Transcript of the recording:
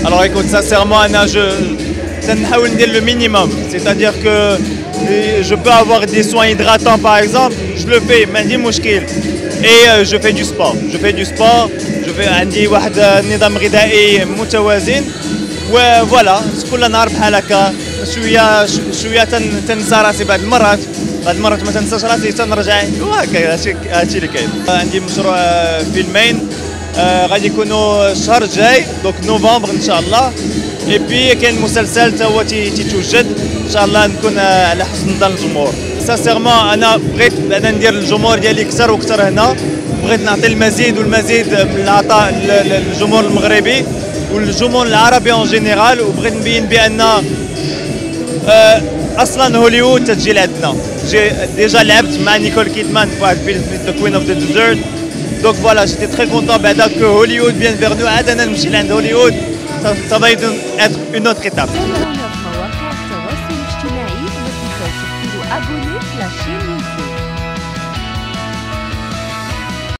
Alors écoute, sincèrement, Anna, je نحاول ندير le minimum. C'est-à-dire que je peux avoir des soins hydratants par exemple, je le fais, ما عندي مشكل. Et je fais du sport. Je fais du sport, عندي واحد نظام غذائي متوازن. وفوالا كل نهار بحال هكا شويه شويه تنسى راسي بعض المرات ما تنساش راسي تنرجع وهكا هادشي اللي كاين. عندي مشروع فيلمين غادي يكونوا الشهر الجاي دونك نوفمبر ان شاء الله. اي بي كاين مسلسل حتى هو تيتوجد ان شاء الله نكون على حسن ظن الجمهور. سانسيرمون انا بغيت بعدا ندير الجمهور ديالي اكثر واكثر هنا، بغيت نعطي المزيد والمزيد من العطاء للجمهور المغربي والجمهور العربي اون جينيرال، وبغيت نبين بان اصلا هوليوود تتجي لعندنا. ديجا لعبت مع نيكول كيدمان في واحد فيلم ذا كوين اوف ذا ديزيرت، دونك فوالا جيتي تري كونطون بعدا كو هوليوود بيانفيرنو عاد انا نمشي لعند هوليوود. Ça va être une autre étape. مواقع التواصل الاجتماعي وتقدروا abonner la chaîne